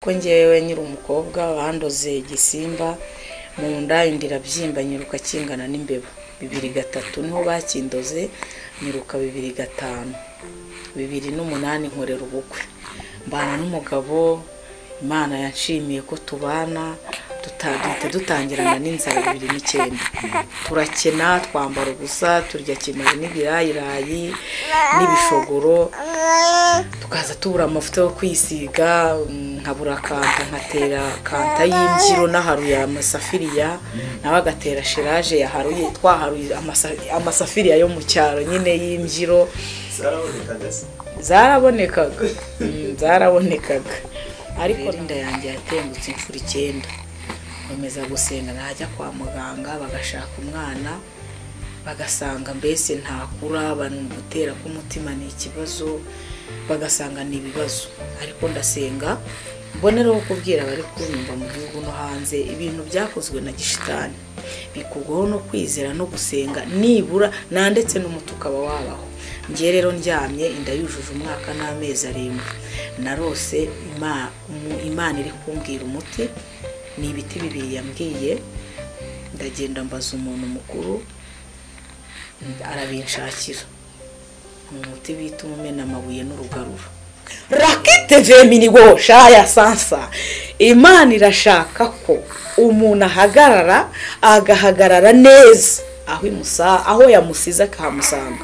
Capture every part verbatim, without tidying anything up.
kuko ngewe nyiri umukobwa bandoze igisimba mu nda indira byimba nyiruka kingana n'imbeba bibiri gatatu niho bakindoze nyiruka bibiri gatanu bibiri n'umunani nkorera ubukwe mbana n'umugabo Imana yanshimiye ko tubana tutagite dutangirana n'inzara bibiri n'icyenda turakena twambara ubusa turya kimwe n'ibirayirayi n'ibishogoro tukaza tubura amavuta yo kwisiga nkabura kanta nkatera kanta y'imbyiro naharuye amasafiriya nabagatera shiraje yaharuye twaharuye amasafiriya yo mu cyaro nyine y'imbyiro zarabonekaga zarabonekaga ariko inda yanjye yatengutse imfura icyenda bameza gusenga najya kwa muganga bagashaka umwana bagasanga mbese ntakura abantu gutera k'umutima ni ikibazo bagasanga ni ibibazo ariko ndasenga mboneraho kubwira bari kunyumva mu gihugu no hanze ibintu byakozwe na gishitani bikugwaho no kwizera no gusenga nibura nandetse n'umuti ukaba wabaho ngiye rero ndyamye inda yujuje umwaka n'amezi arindwi narose Imana iri kumbwira umuti ni ibiti bibiri yambwiye ndagenda mbaza umuntu mukuru arabinshakira umuti bita umumena amabuye n'urugarura rakete vemini gosha ya sansa Imana irashaka ko umuntu ahagarara agahagarara neza aho imusa aho yamusize akamusanga.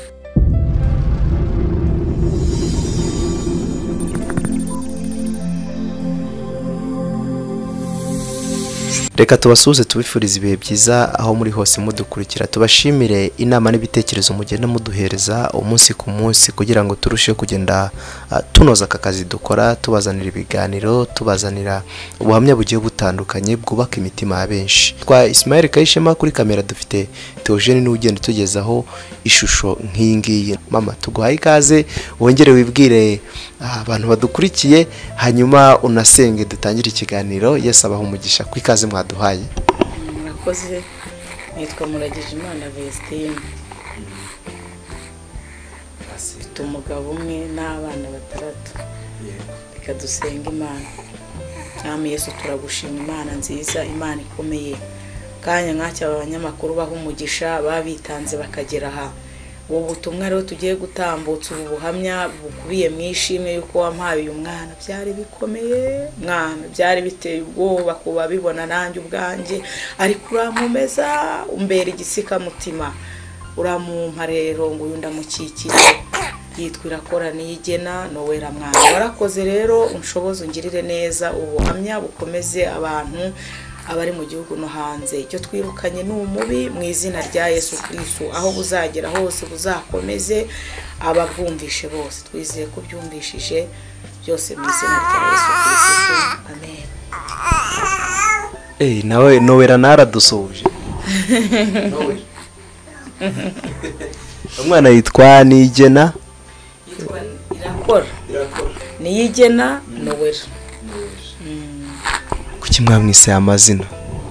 Reka tubasuze tubifuriza ibihe byiza aho muri hose mudukurikira tubashimire inama n'ibitekerezo mugenda muduhereza umunsi ku munsi kugira ngo turusheho kugenda uh, tunoza akazi dukora tubazanira ibiganiro tubazanira ubuhamya bugiye butandukanye bwubaka imitima ya benshi. Twa Ismail Kayishema kuri kamera dufite Theogene ni ugenda tugezaho ishusho nk'ingiyi. Mama tuguhaye ikaze wongere wibwire abantu uh, badukurikiye hanyuma unasenge dutangire ikiganiro. Yes abaho umugisha kwikaze mwa duhaye. Murakoze nitwa Muragije Imana Vestine afite umugabo umwe n'abana batandatu. Reka dusenga Imana. Namwe Yesu turagushima Imana nziza Imana ikomeye kanya nk'acyo abanyamakuru baho umugisha babitanze bakagera aha ubu butumwa rero tugiye gutambutsa ubu buhamya bukubiye mwishimwe yuko wampaye uyu mwana byari bikomeye mwana byari biteye ubwoba kuba bibona nanjye ubwanjye ariko uramumeza umbera igisika mutima uramumpa rero ngo uyu ndamukikije yitwa Irakora niyigena nowera mwana warakoze rero unshoboza ungirire neza ubuhamya bukomeze abantu abari mu gihugu no hanze icyo twirukanye n'umubi mu izina rya Yesu Kristo aho buzagera hose buzakomeze ababwumvishe bose twizeye ko byumvishije byose mu izina rya Yesu Kristo amen. Eh nawe nowera naradusuje nowera umwana yitwa Niyigena yitwa Irakora Niyigena nowera. Kuki mwamwise amazina?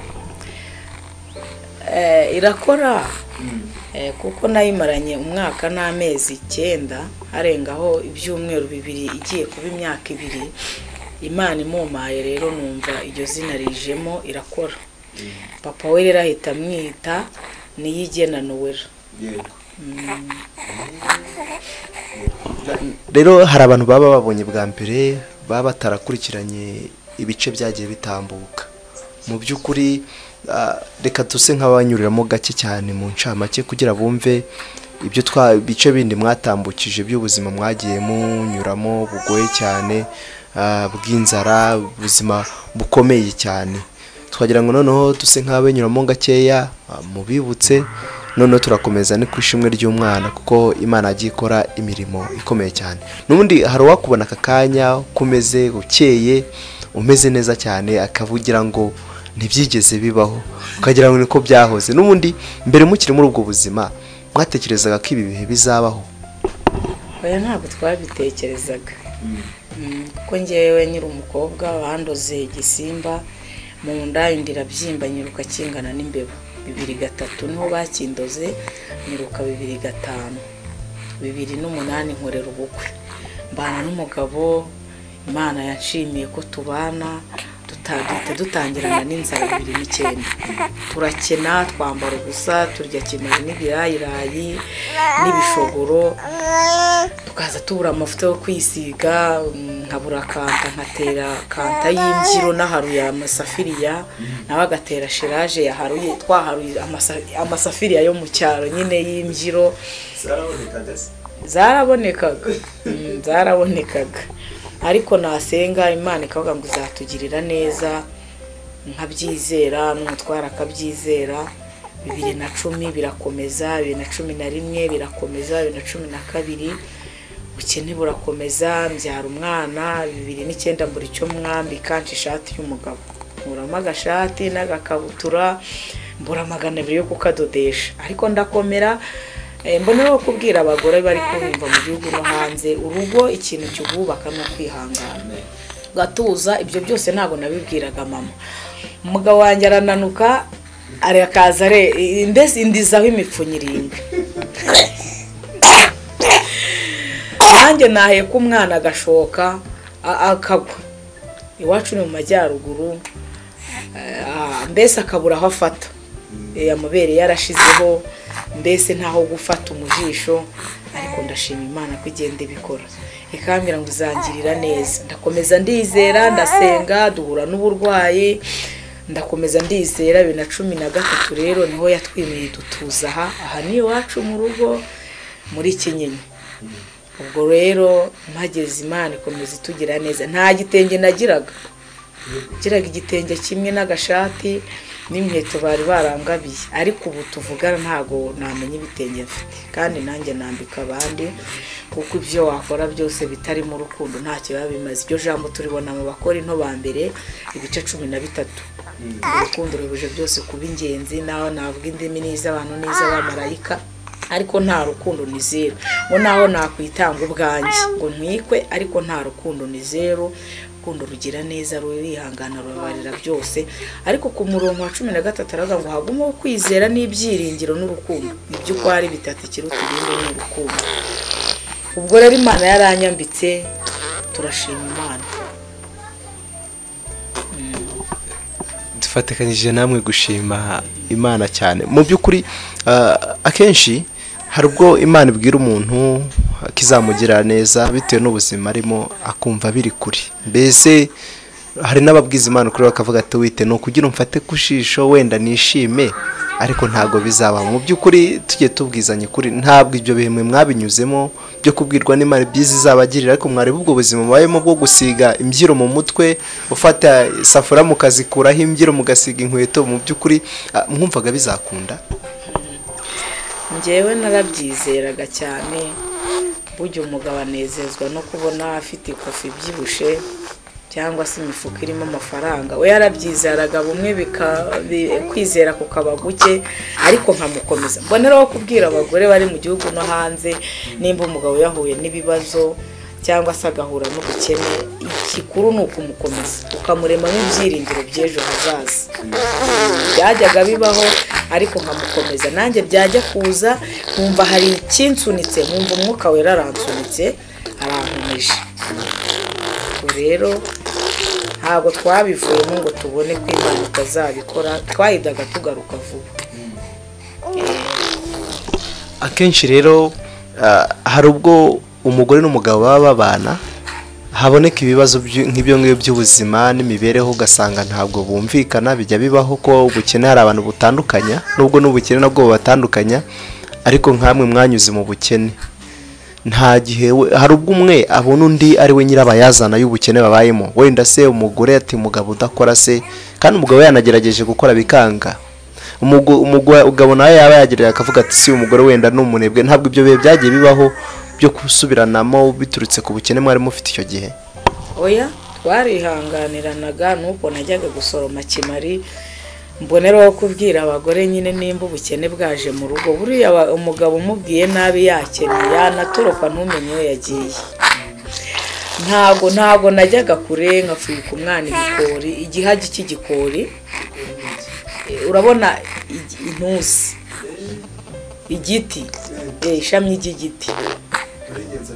Eh Irakora eh kuko nayimaranye umwaka n'amezi icyenda harengaho ibyumweru bibiri igiye kuba imyaka ibiri Imana imumaye rero numva iryo zina rijemo Irakora. Papa we rero ahita mwita Niyigena nowera. Rero hari abantu baba babonye bwa mbere baba batarakurikiranye ibice byagiye bitambuka mu byukuri reka duse nk'abanyuriramo gake cyane mu ncamake kugira bumve ibyo twa bice bindi mwatambukije by'ubuzima mwagiye munyuramo bugoye cyane bw'inzara ubuzima bukomeye cyane twagira ngo noneho duse nk'abenyuramo gakeya mubibutse noneho turakomeza ni kwishimwe ry'umwana kuko Imana agiye ikora imirimo ikomeye cyane. Nubundi hari wakubona aka kanya kumeze ukeye umeze neza cyane akavugira ngo ntibyigeze bibaho ukagira ngo niko byahoze n'ubundi mbere mukiri muri ubwo buzima mwatekerezaga ko ibi bihe bizabaho? Oya ntabwo twabitekerezaga kuko ngewe nyiri umukobwa bandoze igisimba mu nda indira byimba nyiruka kingana n'imbeba bibiri gatatu niho bakindoze nyiruka bibiri gatanu bibiri n'umunani nkorera ubukwe mbana n'umugabo Imana yashimiye ko tubana tutagite dutangirana n'inzara bibiri n'icyenda turakena twambara ubusa turya kimwe n'ibirayirayi n'ibishogoro tukaza tubura amavuta yo kwisiga nkabura kanta nkatera kanta y'imbyiro n'aharuye amasafiriya nawe agatera shiraje yaharuye twaharuye amasafiriya yo mu cyaro nyine y'imbyiro zarabonekaga zarabonekaga ariko nasenga Imana ikavuga ngo izatugirira neza nkabyizera n'umutwara akabyizera bibiri na cumi birakomeza bibiri na cumi na rimwe birakomeza bibiri na cumi na kabiri ubukene burakomeza mbyara umwana bibiri n'icyenda mbura icyo mwambika nca ishati y'umugabo nkuramo agashati n'agakabutura mbura magana abiri yo kukadodesha ariko ndakomera. Mbonera kubwira abagore bari kumva mu gihugu no hanze urugo ikintu cyubaka no kwihangana gatuza ibyo byose ntago nabibwiraga mama. Umugabo wanjye arananuka arakaza re mbese indizaho imipfunyirinde nanjye nahe ku mwana agashoka akagwa iwacu ni mu majyaruguru mbese akabura aho afata amabere yarashizeho mbese ntaho gufata umujisho ariko ndashima Imana ko igende bikora ikambira ngo uzangirira neza ndakomeza ndizera ndasenga duhura n'uburwayi ndakomeza ndizera bibiri na cumi na gatatu rero niho yatwimiye dutuza aha aha ni iwacu mu rugo muri Kinyinya. Ubwo rero mpageze Imana ikomeza itugira neza nta gitenge nagiraga giraga igitenge kimwe n'agashati n'imyeto bari barangabiye ariko ubu tuvugana ntago namenye ibitenge mfite kandi nanjye nambika abandi kuko ibyo wakora byose bitari mu rukundo ntacyo biba bimaze. Iryo jambo turibona mu bakora into ba mbere ibice cumi na bitatu urukundo rubuje byose kuba ingenzi naho navuga indimi n'iz'abantu n'iz'abamarayika ariko nta rukundo ni zero ngo naho nakwitanga ubwanjye ngo ntwikwe ariko nta rukundo ni zero. Urukundo rugira neza rurihangana rubabarira byose ariko ku murongo wa cumi na gatatu aravuga ngo hagumo kwizera n'ibyiringiro n'urukundo ibyo uko ari bitatu kiruta ibindi n'urukundo. Ubwo rero Imana yaranyambitse turashima Imana. Dufatikanyije namwe gushima Imana cyane mu by'ukuri. Akenshi hari ubwo Imana ibwira umuntu kizamugira neza bitewe n'ubuzima arimo akumva biri kuri mbese hari n'ababwiza Imana kuri bakavuga ati wite no kugira umfate kushisho wenda nishime ariko ntago bizaba. Mu by'ukuri tujye tubwizanye kuri ntabwo ibyo bihemwe mwabinyuzemo byo kubwirwa n'Imana byiza izabagirira ariko mwareba ubwo buzima bayemo bwo gusiga imbyiro mu mutwe ufata safura mukazikuraho imbyiro mugasiga inkweto mu by'ukuri mwumvaga bizakunda. Njyewe narabyizeraga cyane burya umugabo anezezwa no kubona afite ikofi byibushe cyangwa se imifuka irimo amafaranga we yarabyizeraga bumwe kwizera kukaba guke ariko nkamukomeza. Mboneraho kubwira abagore bari mu gihugu no hanze nimba umugabo yahuye n'ibibazo cyangwa se agahura n'ubukene ikikuru ni ukumukomeza ukamurema n'ibyiringiro by'ejo hazaza. Byajyaga bibaho ariko nkamukomeza nanjye byajya kuza nkumva hari ikinsunitse nkumva umwuka wera aransunitse arankomeje. Rero ntabwo twabivuyemo ngo tubone ko Imana itazabikora twahidaga tugaruka vuba. Akenshi rero hari ubwo umugore n'umugabo baba babana haboneka ibibazo nk'ibyo ngibyo by'ubuzima n'imibereho ugasanga ntabwo bumvikana bijya bibaho ko ubukene hari abantu butandukanya nubwo n'ubukene nabwo batandukanya ariko nkamwe mwanyuze mu bukene nta gihe hari ubwo umwe abona undi ari we nyirabayazana y'ubukene babayemo wenda se umugore ati umugabo udakora se kandi umugabo yanagerageje gukora bikanga umugabo nawe yaba yagerera akavuga ati si umugore wenda n'umunebwe ntabwo ibyo bihe byagiye bibaho byo kusubiranamo biturutse ku bukene mwari mufite icyo gihe. Oya twarihanganiranaga nuko najyaga gusoroma kimari mboneraho kubwira abagore nyine nimba ubukene bwaje mu rugo buriya umugabo umubwiye nabi yakeneye yanatoroka ntumenye iyo yagiye. Ntago ntago najyaga kure nkafuyika umwana ibikori igihagi cy'igikori urabona intusi igiti ishami ry'igiti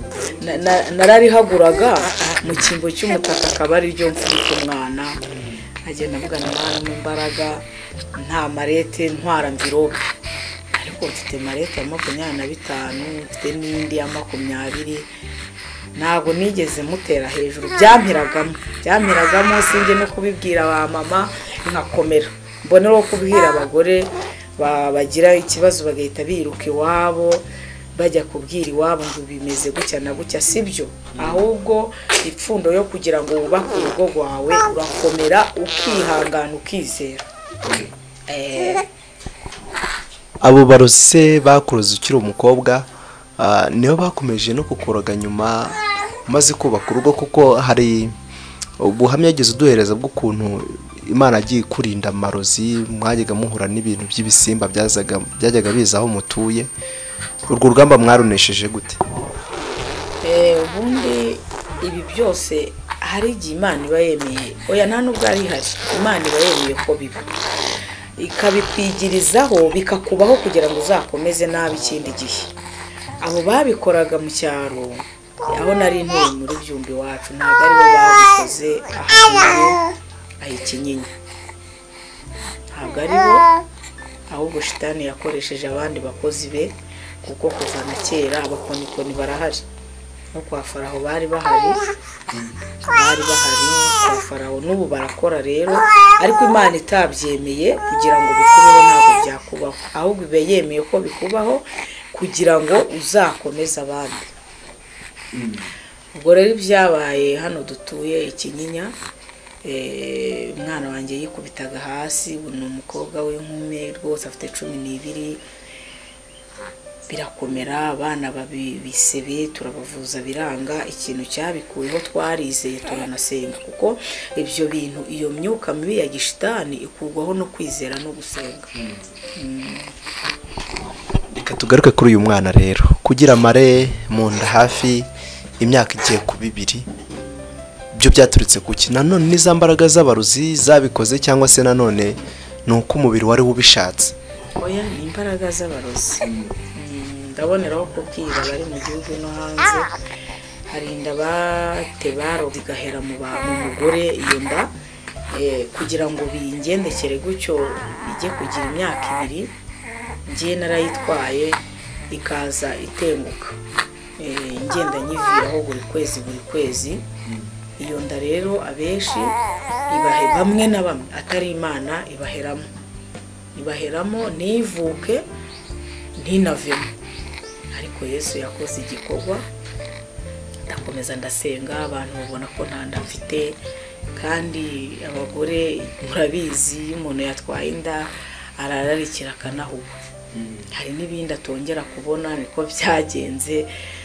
nararihaguraga mu kimbo cy'umutaka akaba ari ryo mfite umwana agenda avugana n'Imana mu mbaraga nta marete ntwara mvirope ariko mfite marete ya makumyabiri na bitanu mfite n'indi ya makumyabiri ntabwo nigeze mutera hejuru byampiragamo byampiragamo sinjye no kubibwira ba mama nkakomera mbone ro kubwira abagore bagira ikibazo bagahita biruka iwabo bajya kubwira iwabo ngo bimeze gutya na gutya sibyo ahubwo ipfundo yo kugira ngo wubake urugo rwawe urakomera ukihangana ukizera eh abo barose bakuroza ukiri umukobwa niyo bakomeje no kukoroga nyuma maze kubaka urugo kuko hari ubuhamya yageze uduhereza bw'ukuntu Imana agiye kurinda amarozi mwajyaga muhura n'ibintu by'ibisimba byazaga byajyaga biza aho mutuye urwo rugamba mwarunesheje gute eh ubundi ibi byose hari igihe Imana iba yemeye oya nta nubwo ari hari Imana iba yemeye ko biba ikabikwigirizaho bikakubaho kugira ngo uzakomeze nabi ikindi gihe abo babikoraga mu cyaro aho nari ntuye muri byumbi wacu ntabwo ari bo babikoze ahantu ayikinyinya ntabwo ari bo ahubwo shitani yakoresheje abandi bakozi be kuko kuva na kera abakonikoni barahari no kwa Faraho bari bahari bari bahari kwa Faraho n'ubu barakora rero ariko Imana itabyemeye kugira ngo bikubeho ntabwo byakubaho ahubwo ibe yemeye ko bikubaho kugira ngo uzakomeze abandi ubwo rero byabaye hano dutuye ikinyinya eh umwana wanjye yikubitaga hasi ni umukobwa w'inkumi rwose afite cumi n'ibiri birakomera abana babisebe turabavuza biranga ikintu cyabikuyeho twarizeye turanasenga kuko ibyo bintu iyo myuka mibi ya gishitani ikugwaho no kwizera no gusenga reka tugaruke kuri uyu mwana rero kugira mare mu nda hafi imyaka igiye ku bibiri byo byaturitse kuki nanone niza mbaraga z'abaruzi zabikoze cyangwa se nanone nuko umubiri wari ubishatse oya ni imbaraga z'abaruzi ndaboneraho kubwira bari mu gihugu no hanze harinda bate baro bigahera mu mugore iyo nda kugira ngo bingendekere gutyo ijye kugira imyaka ibiri ngiye narayitwaye ikaza itenguka ngenda nyiviraho buri kwezi buri kwezi iyo nda rero abeshi ibahe bamwe na bamwe atari Imana ibaheramo ibaheramo nivuke ntinavemo ariko Yesu yakoze igikorwa ndakomeza ndasenga abantu babona ko nta nda mfite kandi abagore murabizi umuntu yatwaye inda arararikira kanahuba hari n'ibindi atongera kubona niko byagenze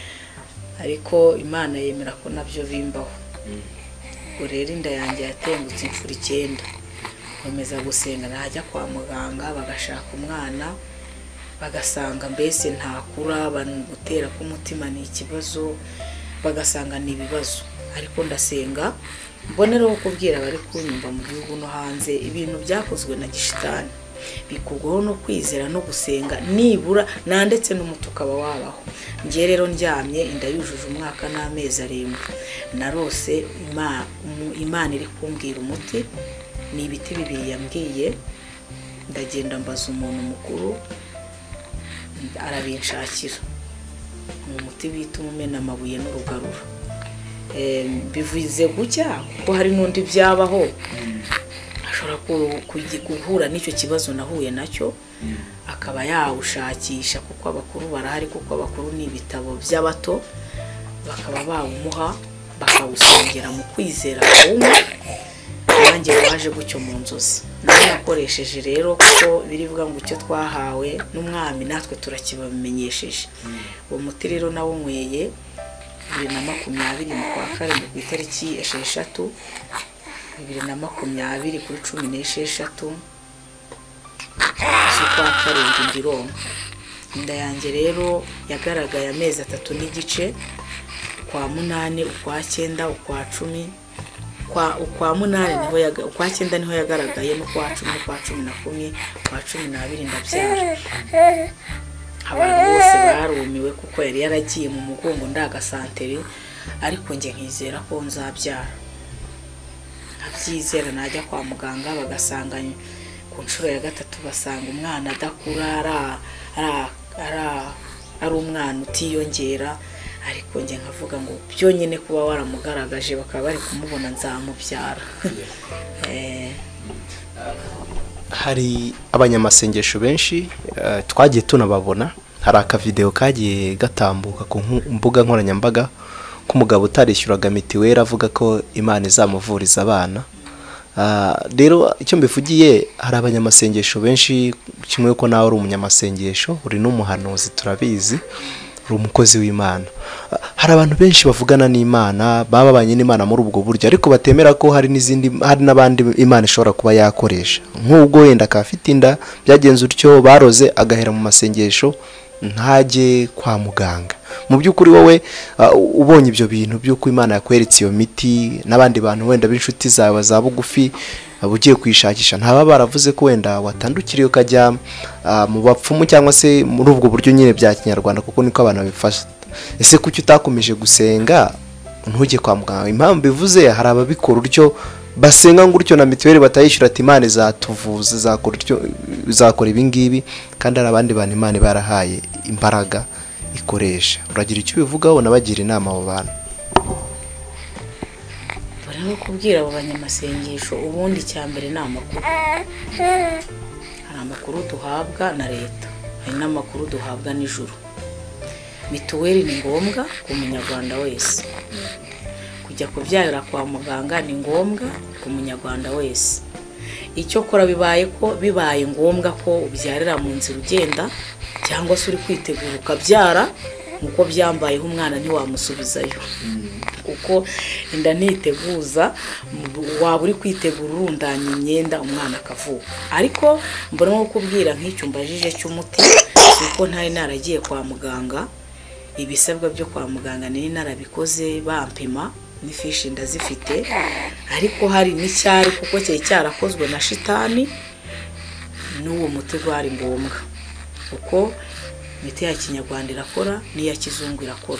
ariko Imana yemera ko nabyo bimbaho ubwo rero inda yanjye yatengutse imfura icyenda nkomeza gusenga najya kwa muganga bagashaka umwana bagasanga mbese ntakura gutera k'umutima ni ikibazo bagasanga ni ibibazo ariko ndasenga mboneraho kubwira bari kunyumva mu gihugu no hanze ibintu byakozwe na gishitani bikugwaho no kwizera no gusenga nibura nandetse n'umutuka wabaho ngiye rero ndyamye inda yujuje umwaka n'amezi arindwi narose Imana iri kumbwira umuti ni ibiti bibiri yambwiye ndagenda mbaza umuntu mukuru arabinshakira umuti bita umumena amabuye n'urugarura bivuze gutya kuko hari n'undi byabaho ashobora guhura n'icyo kibazo nahuye nacyo akaba yawushakisha kuko abakuru barahari kuko abakuru ni ibitabo by'abato bakaba bawumuha bakawusengera mu kwizera kumwe nanjye waje gutyo mu nzozi nayo nakoresheje rero kuko birivuga ngo icyo twahawe n'umwami natwe turakibabimenyesheje uwo muti rero nawo nyweye bibiri na makumyabiri mu kwa karindwi ku itariki esheshatu bibiri na makumyabiri kuri cumi n'esheshatu z'ukwa karindwi ndironka inda yanjye rero yagaragaye amezi atatu n'igice kwa munani ukwa cyenda ukwa cumi kwa ukwa munani niho yaga ukwa cyenda niho yagaragaye no kwa cumi kwa cumi na kumwe kwa cumi n'abiri ndabyara abantu bose barumiwe kuko yari yaragiye mu mugongo ndagasantere, ariko njye nkizera ko nzabyara, abyizera najya kwa muganga bagasanga ku nshuro ya gatatu basanga umwana adakura ari umwana utiyongera, ariko njye nkavuga ngo byonyine kuba waramugaragaje bakaba bari kumubona nzamubyara. Hari abanyamasengesho benshi twagiye tunababona, hari akavideo kagiye gatambuka ku mbuga nkoranyambaga k'umugabo utarishyuraga mitiweli avuga ko Imana izamuvuriza abana. Rero icyo mbivugiye, hari abanyamasengesho benshi, kimwe ko nawe uri umunyamasengesho, uri n'umuhanuzi turabizi, uri umukozi w'Imana. Hari abantu benshi bavugana n'Imana, baba babanye n'Imana muri ubwo buryo, ariko batemera ko hari n'izindi, hari n'abandi Imana ishobora kuba yakoresha, nk'ubwo wenda akafite inda byagenze utyo baroze agahera mu masengesho ntajye kwa muganga. Mu by'ukuri wowe ubonye ibyo bintu by'uko Imana yakweretse iyo miti, n'abandi bantu wenda b'inshuti zawe za bugufi ugiye kwishakisha, ntaba baravuze ko wenda watandukiriye ukajya mu bapfumu cyangwa se muri ubwo buryo nyine bya kinyarwanda, kuko niko abantu babifasha. Ese kuki utakomeje gusenga ntujye kwa muganga? Impamvu bivuze, hari ababikora utyo, basenga ngutyo na mitiweli batayishyura, ati Imana izatuvuza, izakora utyo, izakora ibi ngibi, kandi hari abandi bantu Imana barahaye imbaraga ikoresha. Uragira icyo ubivugaho, nabagira inama abo bantu? Barimo kubwira abo banyamasengesho, ubundi cyambere ni amakuru. Hari amakuru duhabwa na leta, hari n'amakuru duhabwa n'ijuru. Mituweli ni ngombwa ku munyarwanda wese, kujya kubyarira kwa muganga ni ngombwa ku munyarwanda wese. Icyo kora bibaye ko bibaye ngombwa ko ubyarira mu nzira ugenda, cyangwa se uri kwitegura ukabyara, nkuko byambayeho umwana ntiwamusubizayo, kuko inda ntiteguza, waba uri kwitegura urundanya imyenda umwana akavuka. Ariko mbona nko kubwira nk'icyo mbajije cy'umuti, kuko ntari naragiye kwa muganga, ibisabwa byo kwa muganga nari narabikoze bampima n'ifishi ndazifite, ariko hari n'icyari kuko cyari cyarakozwe na satani, n'uwo muti wari ngombwa, kuko imiti ya kinyarwanda irakora n'iya kizungu irakora.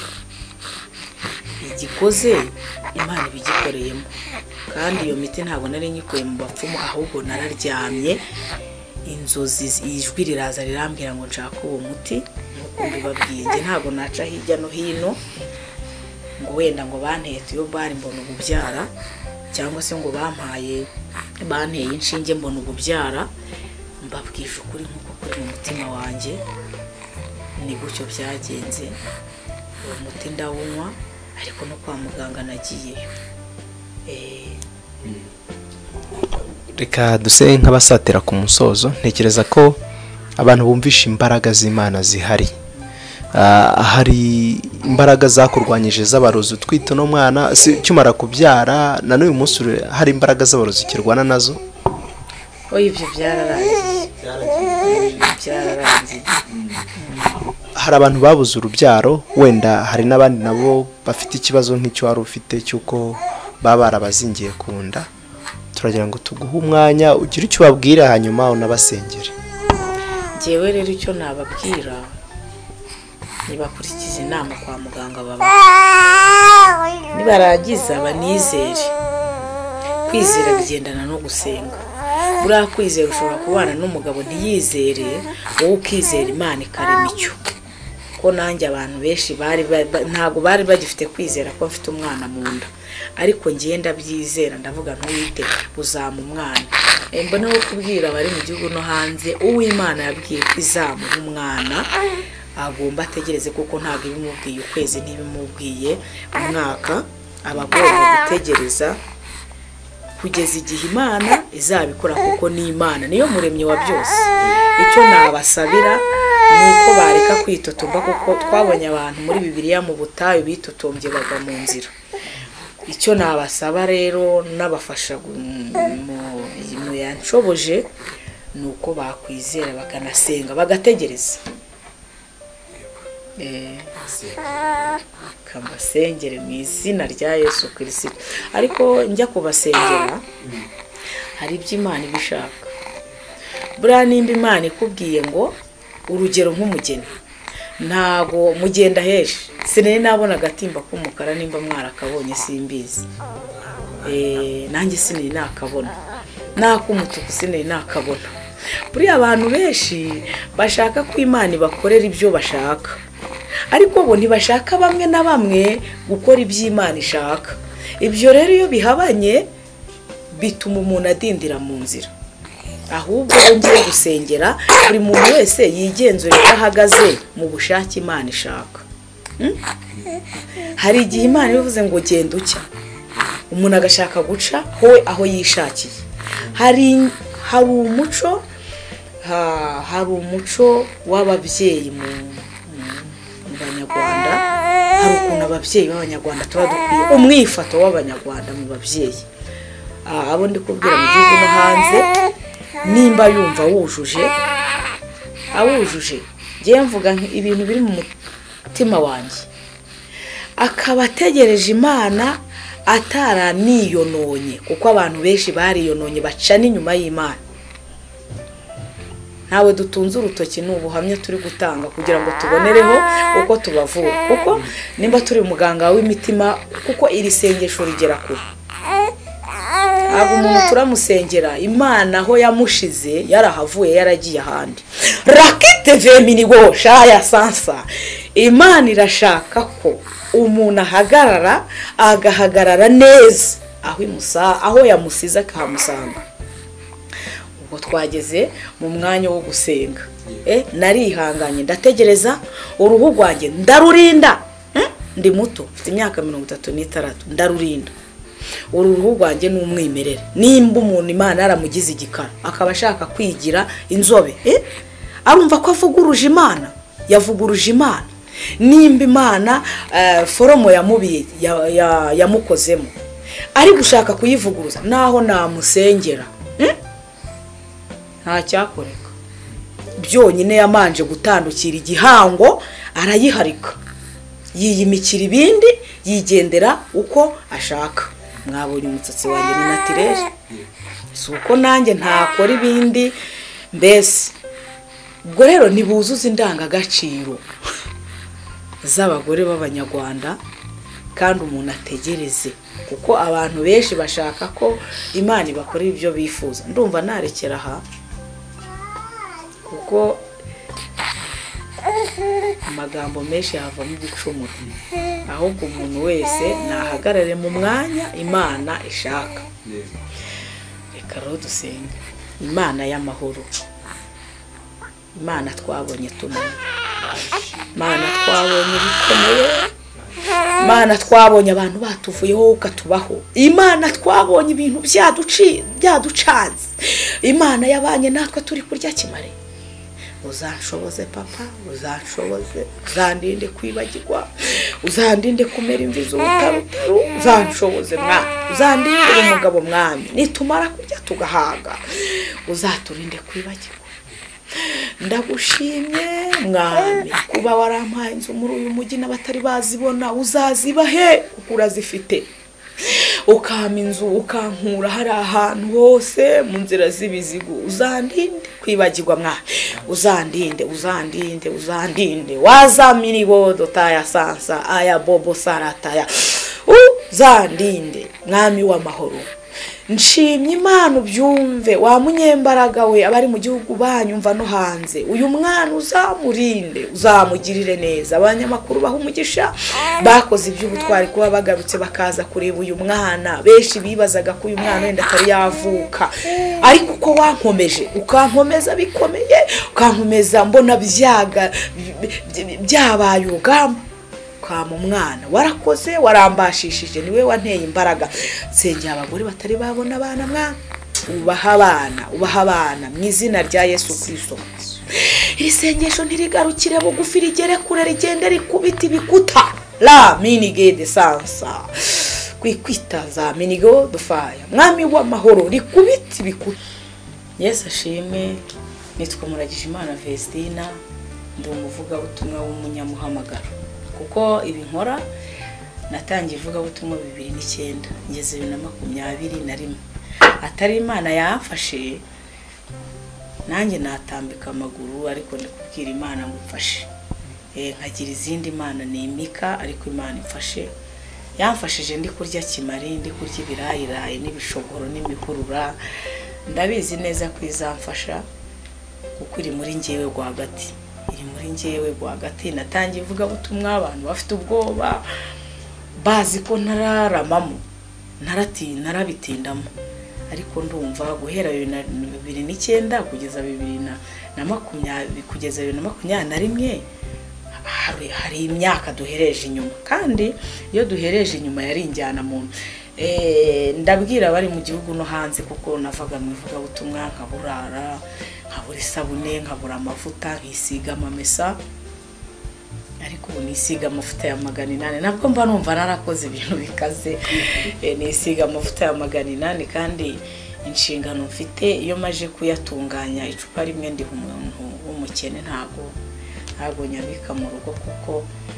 Igikoze Imana ibigikoreyemo, kandi iyo miti ntabwo nari nyikuye mu bapfumu, ahubwo nararyamye, inzozi ijwi riraza rirambwira ngo nshaka uwo muti, nkuko mbibabwiye. Nge ntabwo naca hirya no hino ngo wenda ngo bantete iyo bari mbona ububyara, cyangwa se ngo bampaye banteye inshinge mbona ububyara. Mbabwije ukuri nkuko kuri mu mutima wanjye, ni gutyo byagenze. Uwo muti ndawunywa, ariko no kwa muganga nagiyeyo. Reka duse nk'abasatira ku musozo. Ntekereza ko abantu bumvisha imbaraga z'Imana zihari. Hari imbaraga zakurwanyije z'abarozi utwite no mwana cyumara kubyara, na n'uyu munsi hari imbaraga z'abarozi kirwana nazo. Oya, ibyo byararangiye, byararangiye. Hari abantu babuze urubyaro, wenda hari n'abandi nabo bafite ikibazo nk'icyo wari ufite cyuko baba barabazingiye ku nda. Turagira ngo tuguhe umwanya ugire icyo babwira, hanyuma unabasengere. Ngewe rero icyo nababwira, nibakurikiza inama kwa muganga baba, nibaragiza banizere. Kwizera bigendana no gusenga. Buriya kwizera ushobora kubana n'umugabo ntiyizere, wowe ukizera Imana ikarema icyo. Ko nanjye abantu benshi bari ntago bari bagifite kwizera ko mfite umwana mu nda, ariko ngenda byizera, ndavuga ntwite uzama umwana. Mbona no kubwira bari mu gihugu no hanze, uw'Imana yabwiye ko izamuha umwana, agomba ategereze, kuko ntago ibimubwiye ukwezi ntibimubwiye umwaka, abagomba gutegereza kugeza igihe Imana izabikora, kuko ni Imana niyo muremyi wa byose. Icyo nabasabira nuko bareka kwitotomba, kuko twabonye abantu muri Bibiliya mu butayu bitotombye bava mu nzira. Icyo nabasaba rero n'abafasha mu yanshoboje, nuko bakwizera bakanasenga bagategereza. Eh, kambasengere mu izina rya Yesu Kristo. Ariko njya kubasengera, hari ibyo Imana ibishaka. Buriya nimba Imana ikubwiye ngo urugero nk'umugeni, ntago mugenda heje sinari nabona agatimba k'umukara nimba mwarakabonye simbizi eh nanjye sinari nakabona nakumutuku sinari nakabona buri abantu benshi bashaka ko Imana bakorera ibyo bashaka ariko bo ntibashaka bamwe na bamwe gukora iby'Imana ishaka ibyo rero iyo bihabanye bituma umuntu adindira mu nzira ahubwo ngiye gusengera buri muntu wese yigenzure ahagaze mu bushake Imana ishaka hari igihe Imana bivuze ngo genda ucya umuntu agashaka guca howe aho yishakiye hari hari umuco hari umuco w'ababyeyi mu Banyarwanda hari ukuntu ababyeyi b'Abanyarwanda tuba dukwiye umwifato w'Abanyarwanda mu babyeyi abo ndi kubwira mu gihugu no hanze nimba yumva wujuje awujuje ngiye mvuga ibintu biri mu mutima wanjye akaba ategereje Imana ataraniyononye kuko abantu benshi bariyononye baca n'inyuma y'Imana ntawe dutunze urutoki n'ubuhamya turi gutanga kugira ngo tubonereho uko tubavura kuko nimba turi muganga w'imitima kuko iri sengesho rigera kure abo umuntu turamusengera Imana aho yamushize yarahavuye yaragiye ahandi rakite veminigo shaya sansa Imana irashaka ko umuntu ahagarara agahagarara neza aho imusa aho yamusize akahamusanga ubwo twageze mu mwanya wo gusenga eh narihanganye ndategereza uruhu rwanjye ndarurinda ndi muto mfite imyaka mirongo itatu n'itandatu ndarurinda uruhu rwanjye n'umwimerere nimba umuntu Imana yaramugize igikara akaba ashaka kwigira inzobe eh arumva ko avuguruje Imana yavuguruje Imana nimba Imana foromo yamubiye yamukozemo ari gushaka kuyivuguruza naho namusengera nta cyakoreka byonyine yamanje gutandukira igihango arayiharika yiyimikira ibindi yigendera uko ashaka mwabonye umutsatsi wanjye ni naturel suko nanjye ntakora ibindi mbese ubwo rero nibuzuza indangagaciro z'abagore b'Abanyarwanda kandi umuntu ategereze kuko abantu benshi bashaka ko Imana ibakorera ibyo bifuza ndumva narekera aha kuko amagambo menshi yava mu bicumuro ahubwo umuntu wese nahagarare mu mwanya Imana ishaka reka rero dusenge Imana y'amahoro Imana twabonye tunani Imana twabonye bikomeye Imana twabonye abantu batuvuyeho ukatubaho Imana twabonye ibintu byaduci byaducanze Imana yabanye natwe turi kurya kimare uzanshoboze papa uzanshoboze uzandinde kwibagirwa uzandinde kumera imvi z'ubutarutaru uzanshoboze mwa uzandinde umugabo mwami nitumara kurya tugahaga uzaturinde kwibagirwa ndagushimye mwami kuba warampaye inzu muri uyu mujyi n'abatari bazibona uzazibahe kuko urazifite ukama inzu ukankura hari ahantu hose mu nzira z'ibizigu uzandinde kwibagirwa mwa uzandinde uzandinde uzandinde wazamini bodo taya sansa aya bobo sarataya uzandinde mwami w'amahoro nshimye Imana ubyumve wa munyembaraga we abari mu gihugu banyumva no hanze uyu mwana uzamurinde uzamugirire neza abanyamakuru baho umugisha bakoze iby'ubutwari kuba bagarutse bakaza kureba uyu mwana benshi bibazaga ko uyu mwana wenda atari yavuka ariko uko wankomeje ukankomeza bikomeye ukankomeza mbona byaga byabaye urugamba kwa mu mwana warakoze warambashishije niwe wanteye imbaraga nsengera abagore batari babona abana mwana ubaha abana ubaha abana mu izina rya Yesu Kristo iri sengesho ntirigarukire bugufi rigere kure rigende rikubita ibikuta la minige de sansa kwikwita za minigo dufaya mwami w'amahoro rikubita ibikuta Yesu ashimwe nitwa Muragije Imana Vestina ndi umuvuga butumwa w'umunyamuhamagaro kuko ibi nkora natangiye ivuga butumwa bibiri n'icyenda ngeze bibiri na makumyabiri na rimwe atari Imana yamfashe nanjye natambika amaguru ariko ndikubwira Imana ngufashe nkagira izindi Imana nimika, ariko Imana imfashe yamfashije ndi kurya kimari, ndi kurya ibirayirayi n'ibishogoro n'imihurura. Ndabizi neza ko izamfasha kuko iri muri njyewe rwagati, iri muri njyewe rwagati. Natangiye ivuga butumwa, abantu bafite ubwoba bazi ko ntararamamo, ntarati narabitindamo, ariko ndumva guhera bibiri n'icyenda kugeza bibiri na makumyabiri kugeza bibiri na makumyabiri na rimwe hari hari imyaka duhereje inyuma, kandi iyo duhereje inyuma yari injyana muntu. Eh ndabwira bari mu gihugu no hanze, kuko navaga mu ivuga butumwa nkaburara, nkabura isabune, nkabura amavuta, nkisiga amamesa, ariko ubu nisiga amavuta ya magana inani. Nabwo mba numva narakoze ibintu bikaze. E, nisiga amavuta ya magana inani, kandi inshingano mfite iyo maje kuyatunganya icupa rimwe ndi umuntu w'umukene, ntago ntago nyabika mu rugo kuko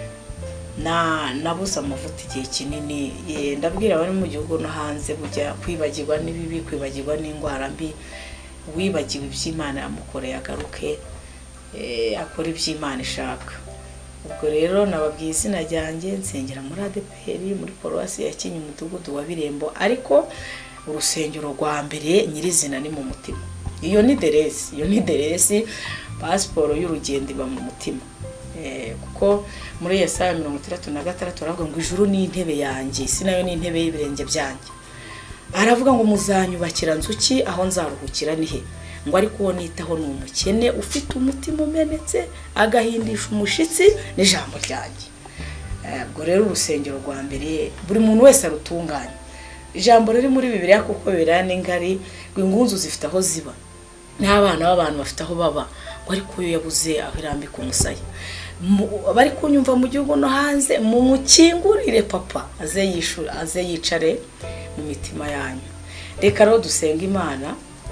na nabuze amavuta igihe kinini. E, ndabwira bari mu gihugu no hanze bujya kwibagirwa n'ibibi, kwibagirwa n'indwara mbi, wibagiwe iby'Imana yamukoreye agaruke eh akora iby'Imana ishaka. Ubwo rero nababwiye izina ryanjye, nsengera muri A D P R muri Paruwasi ya Kinyi umudugudu wa Birembo, ariko urusengero rwa mbere nyirizina ni mu mutima. Iyo ni deresi, iyo ni deresi, pasiporo y'urugendo iba mu mutima. Eh kuko muri Yesaya mirongo itandatu na gatandatu aravuga ngo ijuru ni intebe yanjye, sinayo ni intebe y'ibirenge byanjye. Aravuga ngo muzanyubakira nzuki, aho nzaruhukira nihe? Ngo ariko uwo nitaho n'umukene ufite umutima umenetse, agahindisha umushitsi n'ijambo ryanjye. Ubwo rero urusengero rwa mbere buri muntu wese arutunganya. Ijambo riri muri Bibiliya kuko Bibiliya ni ngari, ingunzu zifite aho ziba, n'abana b'abantu bafite aho baba, ngo ariko uyu yabuze aho irambika umusaya. Bari kunyumva mu gihugu no hanze, mu mukingurire papa aze yishura, aze yicare mu mitima yanyu. Reka rero dusenga Imana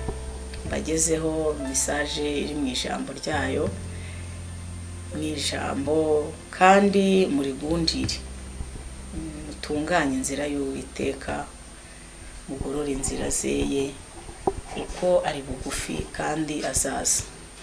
bagezeho message iri mu ijambo ryayo, ni ijambo kandi muri gundire mutunganye inzira y'Uwiteka, mugorora inzira zeye uko ari bugufi kandi azaza.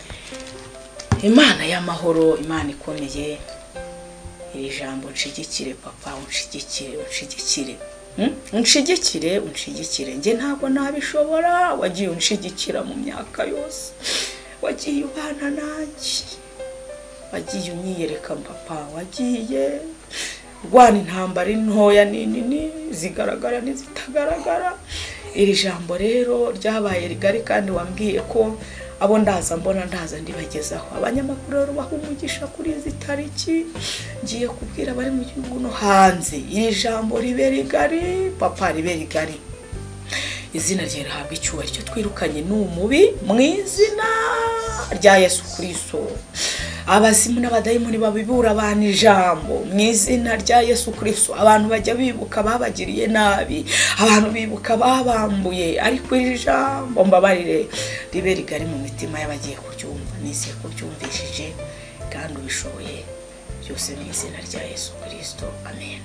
Imana y'amahoro, Imana ikomeye, iri jambo nshigikire papa, unshigikire unshigikire unshigikire unshigikire nge ntabwo nabishobora. Wagiye unshigikira mu myaka yose, wagiye ubana nanjye, wagiye unyiyereka papa, wagiye rwana intambara ntoya nini zigaragara n'izitagaragara. Iri jambo rero ryabaye rigari, kandi wambwiye ko abo ndaza mbona ndaza ndibagezaho. Abanyamakuru rero bahumugisha kuri izi tariki ngiye kubwira bari mu gihugu no hanze, iri jambo ribe rigari papa, ribe rigari. Izina rye rihabwa icyubahiro, cyo twirukanye n'umubi mu izina rya Yesu Kristo. Abazimu n'abadayimoni babibura abantu ijambo mu izina rya Yesu Kristo. Abantu bajya bibuka babagiriye nabi, abantu bibuka babambuye, ariko iri jambo mbabarire ribe rigari mu mitima y'abagiye kuryumva. Nise ko byumvishije kandi ubishoboye byose mu izina rya Yesu Kristo, amen.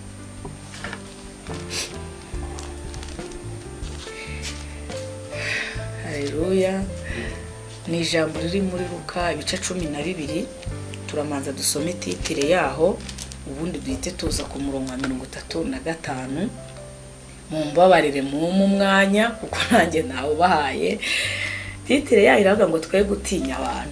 Haleluya. Ni ijambo riri muri Luka ibice cumi na bibiri. Turamanza dusome titire yaho, ubundi duhite tuza ku murongo wa mirongo itatu na gatanu. Mumbabarire mu mwanya kuko nanjye nawe bahaye. Titire yaho iravuga ngo twe gutinya abantu.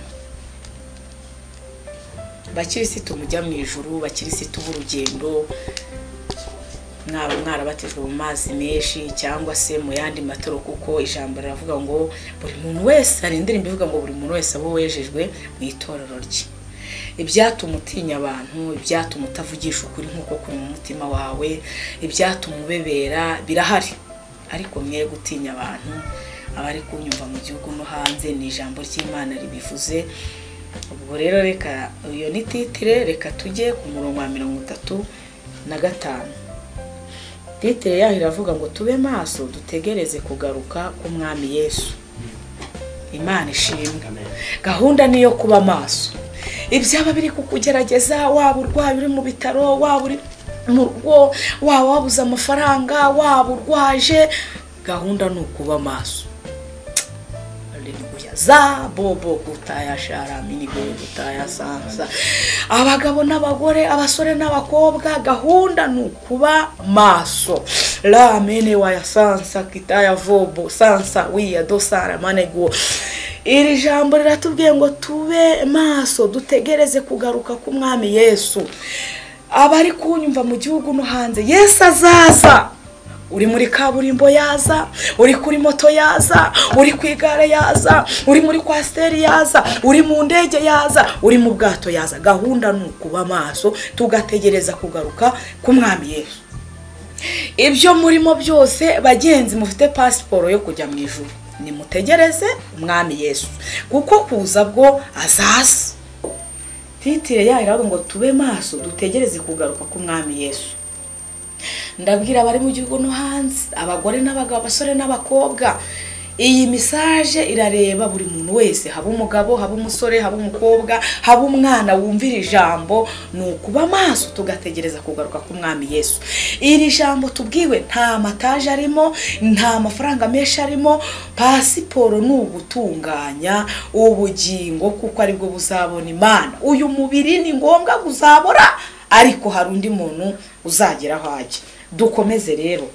Bakirisitu mujya mu ijuru, bakirisitu b'urugendo, mwaba mwarabatijwe mu mazi menshi cyangwa se mu yandi matoro, kuko ijambo riravuga ngo buri muntu wese, ari indirimbo ivuga ngo buri muntu wese abo wejejwe mu itorero rye. Ibyatuma utinya abantu, ibyatuma utavugisha ukuri nkuko kuri mu mutima wawe, ibyatuma ubebera birahari, ariko mwe gutinya abantu. Abari kunyumva mu gihugu no hanze, ni ijambo ry'Imana ribivuze. Ubwo rero reka iyo ni titire, reka tujye ku murongo wa mirongo itatu na gatanu. Titire yaho iravuga ngo tube maso dutegereze kugaruka k'umwami Yesu. Imana ishimwe. Gahunda niyo kuba maso. Ibyaba biri kukugerageza, waba urwaye uri mu bitaro, waba uri mu rugo, waba wabuze amafaranga, waba urwaje, gahunda ni ukuba maso. haleluya za bobo gutaya shara mini go gutaya sansa abagabo n'abagore abasore n'abakobwa gahunda nukuba maso la mene wa sansa kitaya vobo sansa wiya dosara manego. Iri jambo riratubwiye ngo tube maso dutegereze kugaruka ku mwami Yesu. Abari kunyumva mu gihugu no hanze Yesu azaza. Uri muri kaburimbo yaza, uri kuri moto yaza, uri ku igare yaza, uri muri kwasiteri yaza, uri mu ndege yaza, uri mu bwato yaza. Gahunda nukuba maso tugategereza kugaruka ku mwami Yesu. Ibyo murimo byose bagenzi mufite pasiporo yo kujya mu ijuru, nimutegereze umwami Yesu kuko kuza bwo azaza. Titire yaho ngo tube maso dutegereze kugaruka ku mwami Yesu. Ndabwira abari mu gihugu no hanze abagore n'abagabo abasore n'abakobwa, iyi message irareba buri muntu wese, haba umugabo haba umusore haba umukobwa haba umwana wumvira ijambo nukuba maso tugategereza kugaruka ku mwami Yesu. Iri jambo tubwiwe nta mataje arimo, nta mafaranga menshi arimo, pasiporo n'ugutunganya ubugingo kuko ari bwo buzabona Imana. Uyu mubiri ni ngombwa guzabora ariko hari undi muntu uzageraho ajya. Dukomeze rero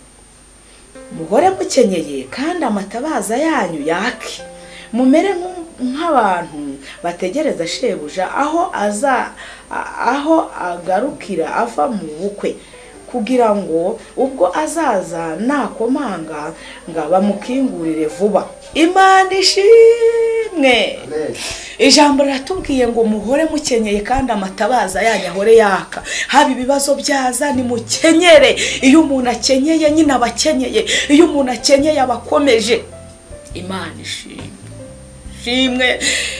muhore mukenyeye kandi amatabaza yanyu yake, mumere nk'abantu bategereza shebuja aho aza aho agarukira ava mu bukwe, kugira ngo ubwo azaza nakomanga nga bamukingurire vuba. Imana ishimwe. Ijambo ratubwiye ngo muhore mukenyeye kandi amatabaza yanyu ahore yaka. Haba ibibazo byaza ni mukenyere. Iyo umuntu akenyeye nyina abakenyeye, iyo umuntu akenyeye abakomeje. Imana ishimwe. Shimwe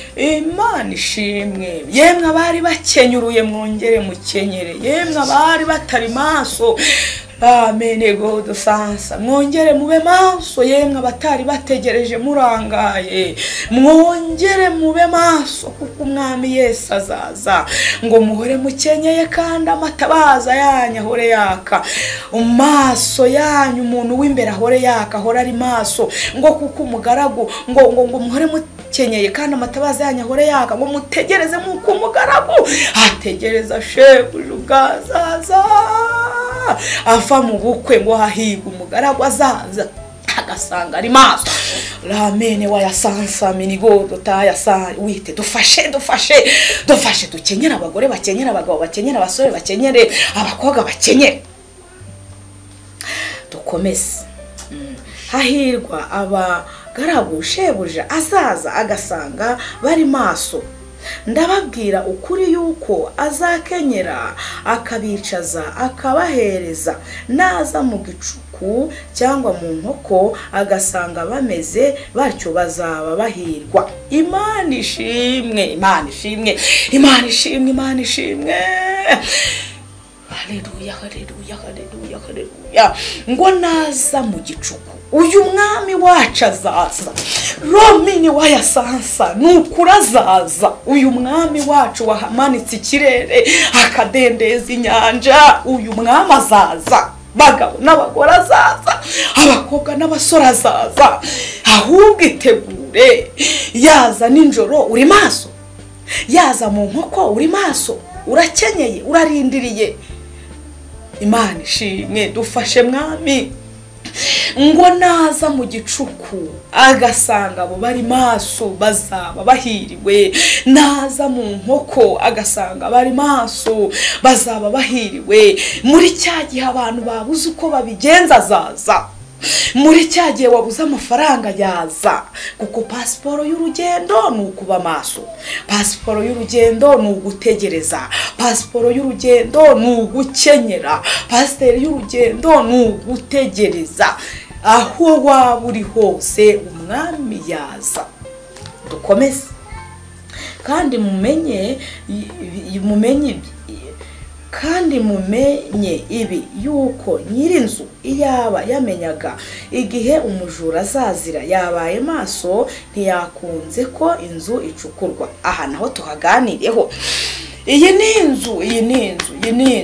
Imana ishimwe. Yemwe abari bakenyuruye mwongere mukenyere, yemwe abari batari maso amene God sansa mwongere mube maso, yemwe abatari bategereje murangaye mwongere mube maso kuko umwami Yesu azaza. Ngo muhore mukenyeye kandi amatabaza yanyu ahore yaka, maso yanyu umuntu w'imbere ahore yaka ahora ari maso. Ngo kuko umugaragu ngo ngo ngo muhore mukenyeye kandi amatabaza yanyu ahore yaka, ngo mutegereze muko umugaragu ategereza shebuja ubwazaza ava mu bukwe ngo hahiga umugaragu azaza agasanga ari maso. Ramene wa yasansa minigo dotaya sa wite dufashe dufashe dufashe dukenyera abagore bakenyera abagabo bakenyera abasore bakenyere abakobwa bakenyere. Dukomeze. Mm. Hahirwa abagaragu shebuja azaza agasanga bari maso. Ndababwira ukuri yuko azakenyera akabicaza akabahereza, naza mu gicuku cyangwa mu nkoko agasanga bameze batyo bazaba bahirwa. Imana ishimwe. Imana ishimwe. Imana ishimwe. Imana ishimwe. Haleluya haleluya haleluya haleluya. Ngo naza mu gicuku uyu mwami wacu azaza. Romini wa yasansa nukurazaza. Uyu mwami wacu wahamanitse ikirere akadendeza inyanja, uyu mwami azaza. Bagabo n'abagore azaza, abakobwa n'abasore azaza. Ahubwo itegure, yaza ninjoro uri maso, yaza mu nkoko uri maso, urakenyeye urarindiriye. Imana ishimwe. Dufashe mwami. Ngo naza mu gicuku agasanga abo bari maso bazaba bahiriwe, naza mu nkoko agasanga bari maso bazaba bahiriwe. Muri cyagihe abantu babuze uko babigenza azaza, muri cyagihe wabuze amafaranga yaza, kuko pasiporo y'urugendo nukuba maso, pasiporo y'urugendo nugutegereza, pasiporo y'urugendo nugukenyera, pasiporo y'urugendo nugutegereza. Aho waba uri hose umwami yaza. Dukomeze kandi mumenye mumenye kandi mumenye ibi yuko nyirinzu iyaba yamenyaga igihe umujura azazira yabaye maso ntiyakunze ko inzu icukurwa. Aha naho tuhaganireho. Iyi ni inzu, iyi ni inzu, iyi ni inzu,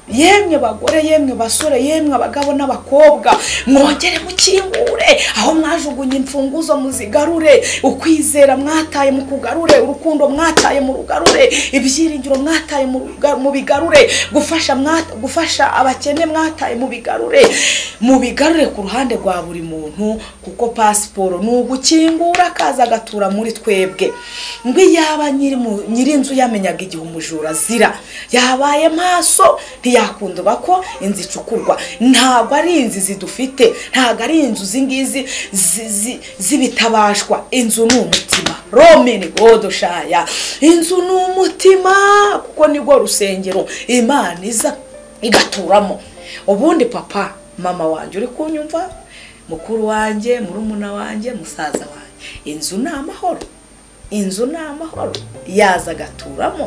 yemwe bagore yemwe basore yemwe abagabo n'abakobwa mwongere mukingure aho mwajugunye imfunguzo muzigarure ukwizera mwataye mu kugarure urukundo mwataye mu rugarure ibyiringiro mwataye mu bigarure gufasha gufasha abakene mwataye mu bigarure mu bigarure ku ruhande rwa buri muntu kuko pasiporo n'ugukingura kaza gatura muri twebwe ngo yaba nyiri nyiri inzu yamenyaga igihe umujura zira yabaye maso ntiyakundwa ko inzi icukurwa ntabwo ari inzi zidufite ntabwo ari inzu zingizi zibitabashwa inzu ni umutima romeni godoshaya inzu ni umutima kuko nibwo rusengero Imana iza igaturamo ubundi papa mama wanje uri kunyumva mukuru wanje murumuna wanje musaza wanje inzu ni amahoro inzu ni amahoro yaza gaturamo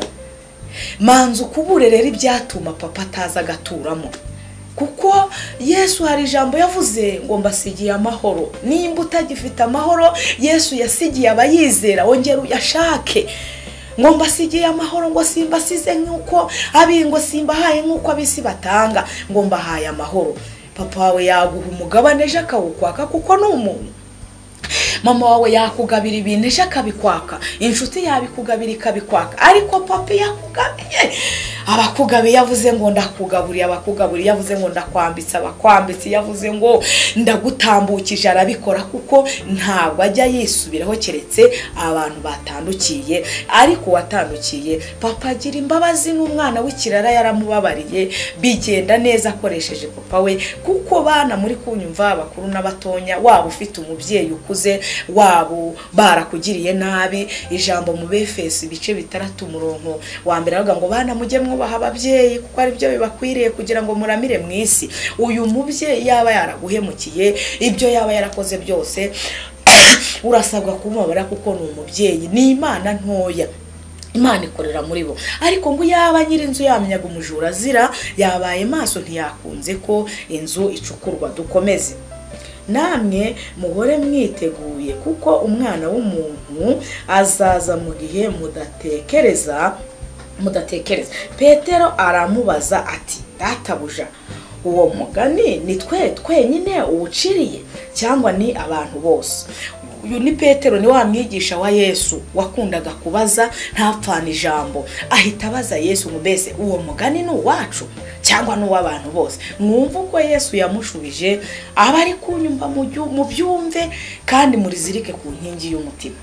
manzu kubure rero ibyatuma papa ataza gaturamo kuko Yesu hari ijambo yavuze ngo mbasigiye amahoro nimba utagifite amahoro Yesu yasigiye abayizera wongera uyashake ngo mbasigiye amahoro ngo simbasize nkuko abingo simbahaye nkuko abisi batanga ngo mbahaye amahoro papa wawe yaguha umugabane ejo akawukwaka kuko ni umuntu mama wawe yakugabira ibintu ejo akabikwaka inshuti yabikugabira ikabikwaka ariko papa yakugabiye abakugabiye yavuze ngo ndakugaburiye abakugaburiye yavuze ngo ndakwambitsa abakwambitse yavuze ngo ndagutambukije arabikora kuko ntabwo ajya yisubiraho keretse abantu batandukiye ariko watandukiye papa agira imbabazi n'umwana w'ikirara yaramubabariye bigenda neza akoresheje papa we kuko bana muri kunyumva abakuru n'abatonya waba ufite umubyeyi ukuze wabo barakugiriye nabi ijambo mu Befeso ibice bitandatu umurongo wa mbere avuga ngo bana mujye mwubaha ababyeyi kuko ari byo bibakwiriye kugira ngo muramire mu isi uyu mubyeyi yaba yaraguhemukiye ibyo yaba yarakoze byose urasabwa kumubabara kuko ni umubyeyi ni Imana ntoya Imana ikorera muri bo ariko ngo yaba nyiri inzu yamenyaga umujura azira yabaye maso ntiyakunze ko inzu icukurwa dukomeze namwe muhore mwiteguye kuko umwana w'umuntu azaza mu gihe mudatekereza mudatekereza Petero aramubaza ati databuja uwo mugani ni twe twenyine uwuciriye cyangwa ni abantu bose uyu ni Petero ni wa mwigisha wa Yesu wakundaga kubaza ntapfana ijambo ahita abaza Yesu ngo mbese uwo mugani ni uwacu cyangwa no w'abantu bose mwumva uko Yesu yamushubije abari kunyumva mu byumve kandi murizirike ku nkingi y'umutima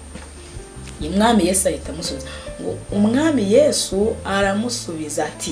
Umwami Yesu ahita amusubiza ngo umwami Yesu aramusubiza ati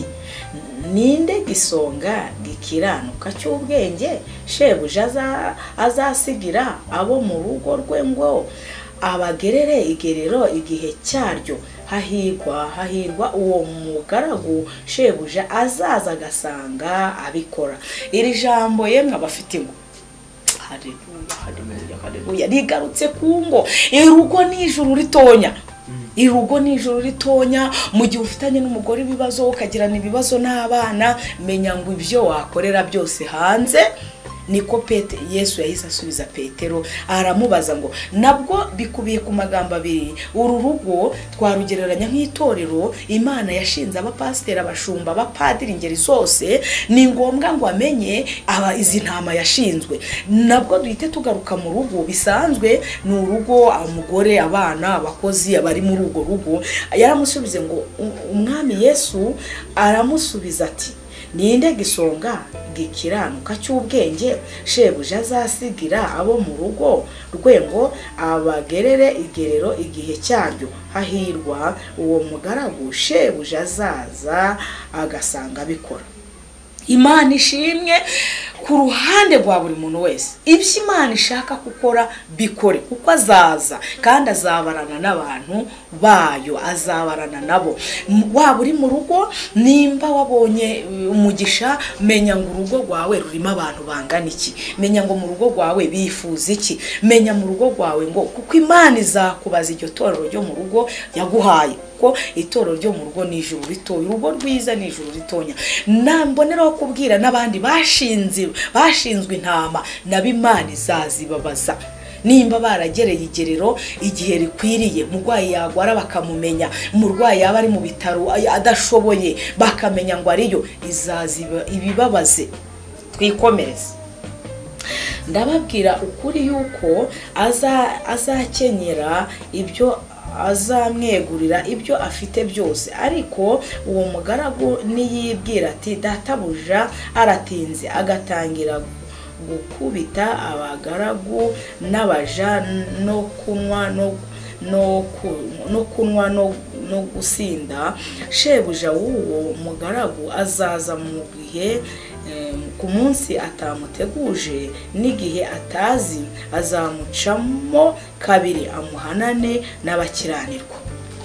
ninde gisonga gikiranuka cy'ubwenge shebuja azasigira abo mu rugo rwe ngo abagerere igerero igihe cyaryo hahirwa hahirwa uwo mugaragu shebuja azaza agasanga abikora iri jambo yemwe abafite ngo haleluya haleluya haleluya rigarutse kungo irugo n'ijuru ritonya irugo n'ijuru ritonya mu gihe ufitanye n'umugore ibibazo ukagirana ibibazo n'abana menya ngo ibyo wakorera byose hanze niko Petero Yesu yahise asubiza Petero aramubaza ngo nabwo bikubiye ku magambo abiri uru rugo twarugereranya nk'itorero Imana yashinze abapasiteri abashumba abapadiri ingeri zose ni ngombwa ngo amenye aba izi ntama yashinzwe nabwo duhite tugaruka mu rugo bisanzwe ni urugo umugore abana abakozi abari muri urwo rugo yaramusubize ngo umwami Yesu aramusubiza ati ninde gisonga gikiranuka cy'ubwenge shebuja azasigira abo mu rugo rwengo abagerere igerero igihe cyaryo hahirwa uwo mugaragu shebuja azaza agasanga bikora Imana ishimwe ku ruhande rwa buri muntu wese ibyo Imana ishaka gukora bikore kuko azaza kandi azabarana n'abantu bayo azabarana nabo waba uri mu rugo nimba wabonye umugisha menya ngo urugo rwawe rurimo abantu bangana iki menya ngo mu rugo rwawe bifuza iki menya mu rugo rwawe ngo kuko Imana izakubaza iryo torero ryo mu rugo yaguhaye ko itoro ryo mu rugo n'ijuru ritoya urugo rwiza n'ijuru ritonya namboneraho kubwira n'abandi bashinze bashinzwe intama nabimana izazibabaza nimba baragereye igerero igihe rikwiriye, umurwayi yagwara bakamumenya, umurwayi yaba ari mu bitaro adashoboye bakamenya ngo ariyo, izaziba ibibabaze twikomereze. Ndababwira ukuri yuko azakenyera ibyo azamwegurira ibyo afite byose, ariko uwo mugaragu niyibwira ati databuja aratinze, agatangira gukubita abagaragu n'abaja no kunywa no no kunywa no gusinda, shebuja w'uwo mugaragu azaza mu gihe ku munsi atamuteguje n'igihe atazi, azamucamo kabiri amuhanane n'abakiranirwa.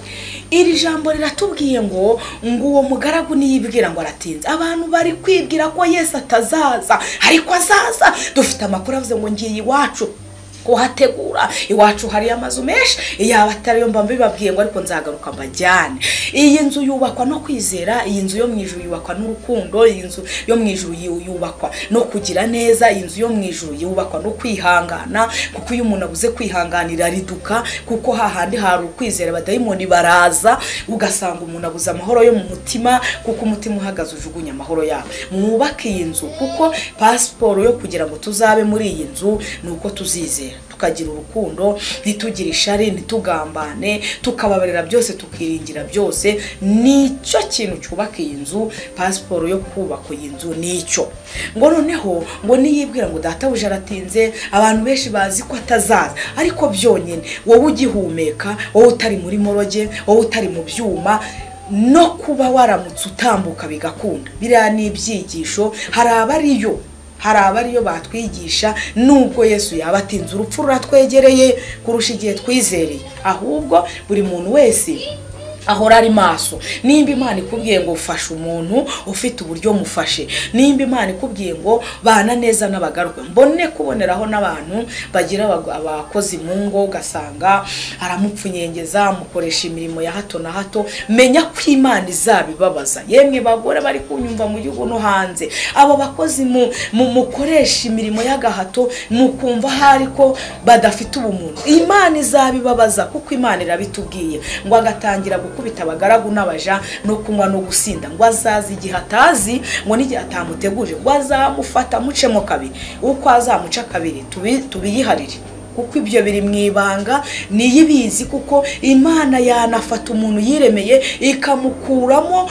Iri jambo riratubwiye ngo ngo uwo mugaragu niyibwira ngo aratinze. Abantu bari kwibwira ko Yesu atazaza, ariko azaza. Dufite amakuru avuze ngo ngiye iwacu kuhategura, iwacu hari amazu menshi, yaba atariyo mba mbibabwiye ngo ariko nzagaruka mbajyane. Iyi nzu yubakwa no kwizera, iyi nzu yo mu ijuru yubakwa n'urukundo, iyi nzu yo mu ijuru yubakwa no kugira neza, iyi nzu yo mu ijuru yubakwa no kwihangana, kuko iyo umuntu abuze kwihanganira riduka, kuko hahandi hari ukwizera abadayimoni baraza, ugasanga umuntu abuze amahoro yo mu mutima, kuko umutima uhagaze ujugunya amahoro yawe. Mwubake iyi nzu, kuko pasiporo yo kugira ngo tuzabe muri iyi nzu nuko tuzizera, tukagira urukundo, ntitugire ishari, ntitugambane, tukababarira byose, tukiringira byose. Nicyo kintu cyubaka iyi nzu. Pasiporo yo kubaka iyi nzu nicyo. Ngo noneho ngo niyibwira ngo databuja aratinze, abantu benshi bazi ko atazaza, ariko byonyine wowe ugihumeka, wowe utari muri moroge, wowe utari mu byuma, no kuba waramutse utambuka bigakunda. Biriya ni ibyigisho, hari abariyo hari abariyo batwigisha, nubwo Yesu yaba atinze urupfu ruratwegereye kurusha igihe twizereye. Ahubwo buri muntu wese ahora ari maso. Nimba Imana ikubwiye ngo ufashe umuntu, ufite uburyo mufashe. Nimba Imana ikubwiye ngo bana neza n'abagaruka, mbone kuboneraho n'abantu bagira abakozi mu ngo, ugasanga aramupfunyengeza, amukoresha imirimo ya hato na hato. Menya ko Imana izabibabaza. Yemwe bagore bari kunyumva mu gihugu no hanze, abo bakozi mu mukoresha imirimo y'agahato, mukumva hari ko badafite ubumuntu, Imana izabibabaza, kuko Imana irabitubwiye ngo agatangira kubita abagaragu n'abaja no kunywa no gusinda, ngo azazi igihe atazi, ngo n'igihe atamuteguje, ngo azamufata mucemo kabiri. Uko azamuca kabiri tubiyiharire, kuko ibyo biri mwibanga niyibizi, kuko Imana yanafata umuntu yiremeye ikamukuramo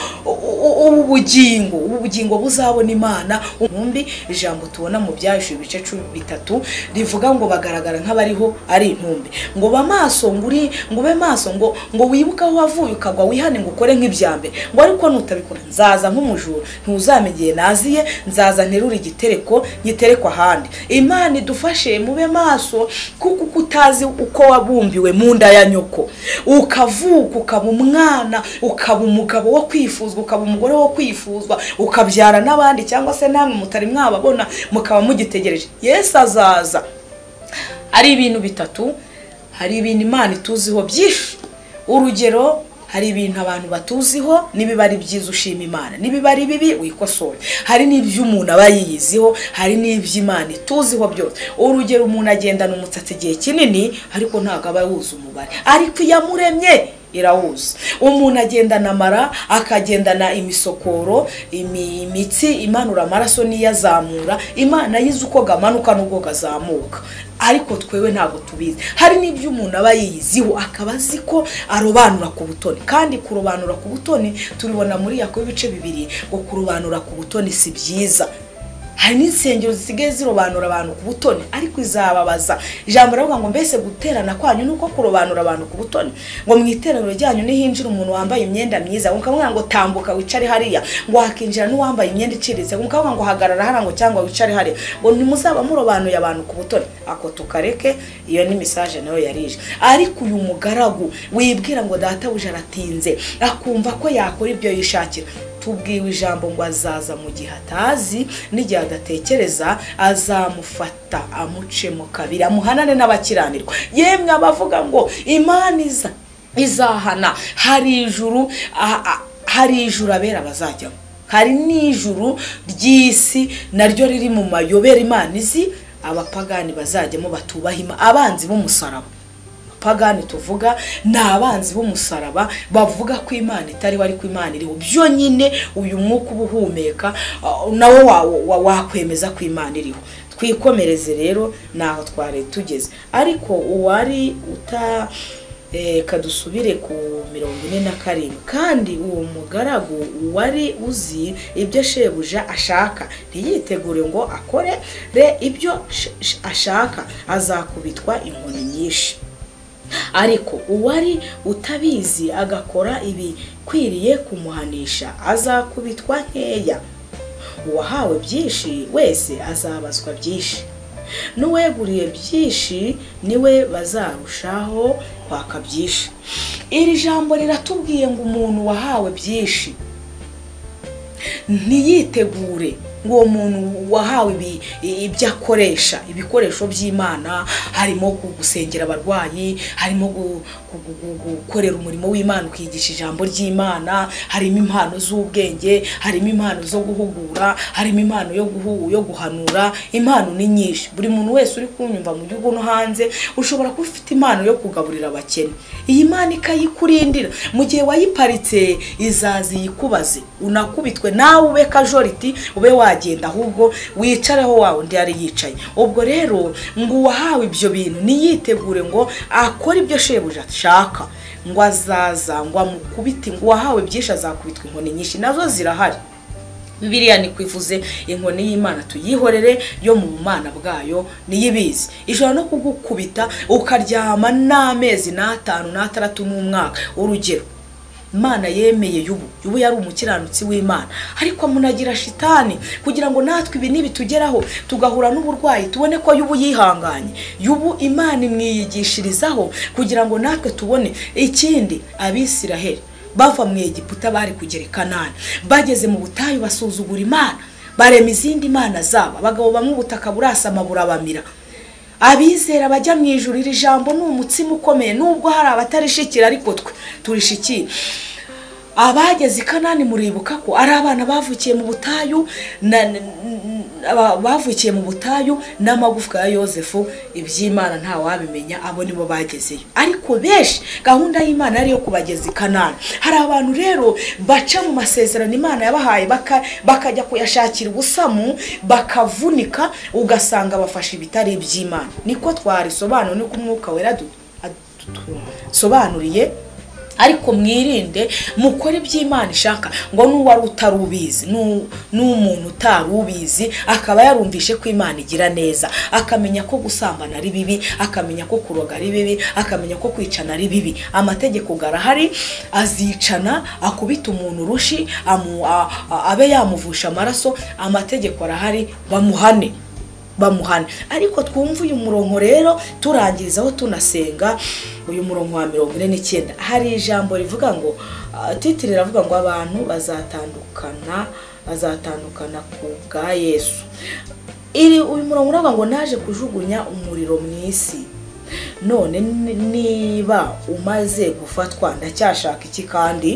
ubugingo, ubugingo buzabona Imana. Umbi ijambo tubona mu byahishwe ibice bitatu rivuga ngo bagaragara nk'abariho ari intumbi, ngo bamaso nguri ngo be maso, ngo ngo wibuka aho wavuye ukagwa wihane ngo ukore nk'ibyambe, ngo ariko nutabikora nzaza nk'umujura, ntuzamenyeye naziye, nzaza nterura igitereko nyiterekwa ahandi. Imana idufashe mube maso, kuko kutazi uko wabumbiwe mu nda ya nyoko, ukavuka ukaba umwana, ukaba umugabo wo kwifuzwa, ukaba umugore wo kwifuzwa, ukabyara n'abandi, cyangwa se namwe mutari mwababona mukaba mugitegereje. Yesu azaza. Ari ibintu bitatu, hari ibintu Imana ituziho byinshi. Urugero, hari ibintu abantu batuziho, nibiba ari byiza ushima Imana, nibiba ari bibi wikosore. Hari n'ibyo umuntu aba yiyiziho, hari n'ibyo Imana ituziho byose. Urugero, umuntu agendana umutsatsi igihe kinini ariko ntago aba yuzuza umubare, ariko iyamuremye irawuza. Umuntu agendana amara, akagendana imisokoro, imitsi imanura amaraso niyazamura. Imana yize uko gamanuka n'ubwo gazamuka, ariko twewe ntago tubizi. Hari n'ibyo umuntu aba yiyiziho, akaba azi ko arobanura ku butoni, kandi kurobanura ku butoni turibona muri Yakobo ibice bibiri ngo kurobanura ku butoni si byiza. Hari n'insengero zisigaye zirobanura abantu ku butoni, ariko izababaza. Ijambo ravuga ngo mbese guterana kwanyu nuko kurobanura abantu ku butoni, ngo mwiteraniro ryanyu nihinjira umuntu wambaye imyenda myiza, ngo kamwe ngo tambuka wicare hariya, ngo hakinjira n'uwambaye imyenda iciriritse, ngo kamwe ngo hagarara hara ngo cyangwa wicare hariya, ngo ntimuzaba murobanuye abantu ku butoni. Ako tukareke, iyo ni message nayo yarije. Ariko uyu mugaragu wibwira ngo databuja aratinze, akumva ko yakora ibyo yishakira, tubwiwe ijambo ngo azaza mu gihe atazi, n'igihe adatekereza, azamufata amucemo kabiri, amuhanane n'abakiranirwa. Yemwe abavuga ngo Imana iza izahana, hari ijuru, hari ijuru abera bazajyamo, hari n'ijuru ry'isi naryo riri mu mayobera Imana izi abapagani bazajyemo batubahima abanzi b'umusaraba. Pagani tuvuga ni abanzi b'umusaraba bavuga ko Imana itariho ariko Imana iriho. Byo nyine uyu mwuka ubuhumeka nawe wakwemeza ko Imana iriho. Twikomereze rero naho twari tugeze, ariko uwari uta eh kadusubire ku mirongo ine na karindwi. Kandi uwo mugaragu wari uzi ibyo shebuja ashaka ntiyitegure ngo akore re ibyo ashaka, azakubitwa inkoni nyinshi. Ariko uwari utabizi agakora ibi kwiriye kumuhanisha azakubitwa nkeya. Uwahawe byinshi wese azabazwa byinshi, n'uweguriye byinshi niwe bazarushaho kwaka byinshi. Iri jambo riratubwiye ngo umuntu wahawe byinshi ntiyitegure ngo uwo muntu wahawe ibyo akoresha ibikoresho by'Imana, harimo gusengera abarwayi, harimo gukorera umurimo w'Imana, ukigisha ijambo ry'Imana, harimo impano z'ubwenge, harimo impano zo guhugura, harimo impano yo guhu yo guhanura. Impano ni nyinshi. Buri muntu wese uri kunyumva mu gihugu no hanze ushobora kuba ufite impano yo kugaburira abakene. Iyi Imana ikayikurindira mu gihe wayiparitse izazi yikubaze, unakubitwe nawe ube kajoriti, ube wagenda ahubwo wicareho wawe undi yari yicaye. Ubwo rero ngo wahawe ibyo bintu niyitegure ngo akora ibyo shebuja ashaka, ngo azaza ngo amukubite, ngo wahawe byinshi azakubitwa inkoni nyinshi. Nazo zirahari. Bibiliya ni kwivuze inkoni y'Imana tuyihorere yo mu Mana bwayo niyibizi. Ijoro no kugukubita ukaryama n'amezi n'atanu n'ataratu n'umwaka. Urugero, Imana yemeye Yubu. Yubu yari umukiranutsi w'Imana, ariko amunagira shitani kugira ngo natwe ibi nibi tugeraho tugahura n'uburwayi tubone ko Yubu yihanganye. Yubu Imana imwiyigishirizaho kugira ngo natwe tubone. Ikindi, Abisiraheli bava mu Egiputa bari kugera Kanani, bageze mu butayu basuzugura Imana, barema izindi mana zabo, abagabo bamwe ubutaka burasama burabamira. Abizera bajya mu ijuru. Iri jambo ni umutsima ukomeye, nubwo hari abatarishikira ariko twe turishikira. Abageze Kanani muribuka ko ari abana bavukiye mu butayu, bavukiye mu butayu n'amagufwa ya Yosefu. Iby'Imana nta wabimenya, abo nibo bagezeyo. Ariko benshi gahunda y'Imana ari yo kubageza Kanani. Hari abantu rero baca mu masezerano Imana yabahaye bakajya kuyashakira ubusamu, bakavunika, ugasanga bafashe ibitari iby'Imana. Niko twarisobanura, niko umwuka wera sobanuriye. Ariko mwirinde mukore iby'Imana ishaka. Ngo n'uwari utarubizi n'umuntu utarubizi akaba yarumvishe ko Imana igira neza, akamenya ko gusambana ari bibi, akamenya ko kuroga ari bibi, akamenya ko kwicana ari bibi. Amategeko garahari, azicana akubita umuntu rushi abe yamuvusha amaraso. Amategeko arahari, bamuhane bamuhane. Ariko twumva uyu murongo rero turangirizaho tunasenga. Uyu murongo wa mirongo ine n'icyenda hari ijambo rivuga ngo uh, titire ravuga ngo abantu bazatandukana bazatandukana ku bwa Yesu. Iri uyu murongo uravuga ngo naje kujugunya umuriro mu isi. None niba umaze gufatwa ndacyashaka iki? Kandi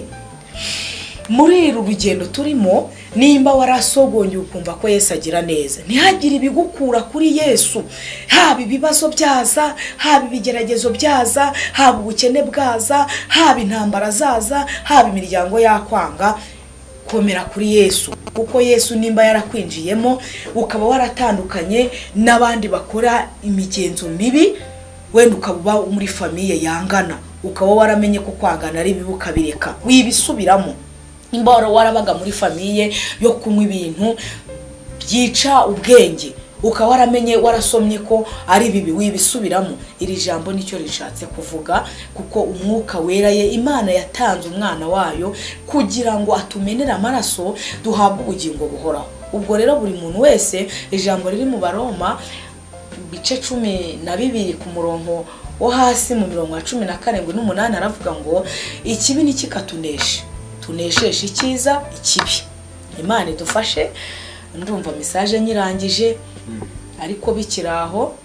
muri uru rugendo turimo, nimba warasogonye ukumva ko Yesu agira neza, ntihagire ibigukura kuri Yesu. Haba ibibazo byaza, haba ibigeragezo byaza, haba ubukene bwaza, haba intambara zaza, haba imiryango yakwanga, komera kuri Yesu. Kuko Yesu nimba yarakwinjiyemo ukaba waratandukanye n'abandi bakora imigenzo mibi, wenda ukaba muri famiye yangana, ukaba waramenye ko kwagana ari bibi ukabireka, wibisubiramo. Imboro warabaga muri famiye yo kunywa ibintu byica ubwenge, ukaba waramenye warasomye ko ari bibi, wibisubiramo. Iri jambo nicyo rishatse kuvuga, kuko umwuka wera ye Imana yatanze umwana wayo kugira ngo atumenere amaraso duhabwe ubugingo buhoraho. Ubwo rero buri muntu wese, ijambo riri mu Baroma bice cumi na bibiri ku murongo wo hasi mu mirongo cumi na karindwi n'umunani aravuga ngo ikibi nikikatunesha, tunesheshe icyiza ikibi. Imana idufashe. Ndumva message nyirangije, ariko bikiraho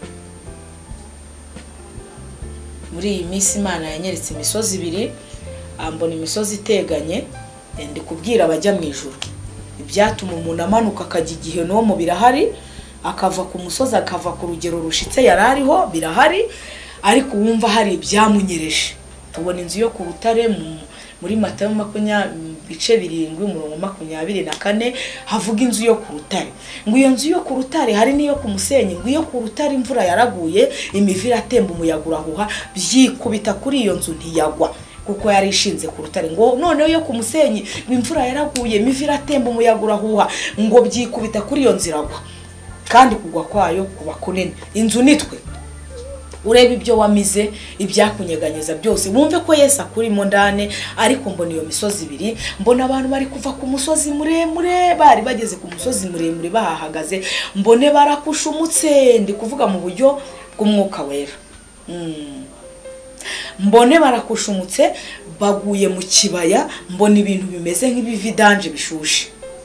muri iyi minsi Imana yanyeretse imisozi ibiri, ambona imisozi iteganye. Ndi kubwira abajya mu ijuru ibyatuma umuntu amanuka akajya igihe no mu birahari, akava ku musozi akava ku rugero rushitse yarariho birahari ariko wumva hari ibyamunyereje. Tubona inzu yo ku rutare muri Matayo makumyabiri bice birindwi umurongo makumyabiri na kane havuga inzu yo ku rutare. Ngo iyo nzu yo ku rutare hari niyo ku musenyi, ngo iyo ku rutare imvura yaraguye imivira atemba umuyaga urahuha byikubita kuri iyo nzu ntiyagwa kuko yari ishinze ku rutare. Ngo noneho yo ku musenyi ngo imvura yaraguye imivira atemba umuyaga urahuha ngo byikubita kuri iyo nziragwa kandi kugwa kwayo kuba kunene. Inzu nitwe ureba ibyo wamize ibyakunyeganyeza byose wumve ko Yesu akurimo ndane. Ariko mbona iyo misozi ibiri, mbona abantu bari kuva ku musozi muremure, bari bageze ku musozi muremure bahahagaze, mbone barakushumutse, ndi kuvuga mu buryo bw'umwuka wera. mm. Mbone barakushumutse baguye mu kibaya, mbona ibintu bimeze nk'ibividanje bishushe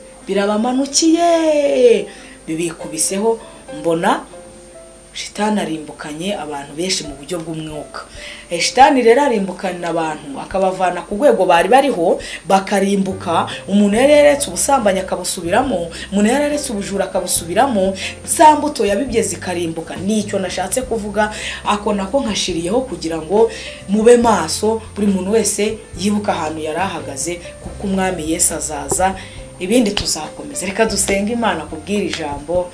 birabamanukiye bibikubiseho. Mbona shitani arimbukanye abantu benshi mu buryo bw'umwuka. E shitani rero arimbukana abantu akabavana ku rwego bari bariho bakarimbuka. Umuntu yareretse ubusambanyi akabusubiramo, umuntu yareretse ubujura akabusubiramo, za mbuto yabibye zikarimbuka. Nicyo nashatse kuvuga, ako nako nkashiriyeho kugira ngo mube maso, buri muntu wese yibuka ahantu yarahagaze kuko umwami Yesu azaza. Ibindi tuzakomeza. Reka dusenga Imana kubwira ijambo.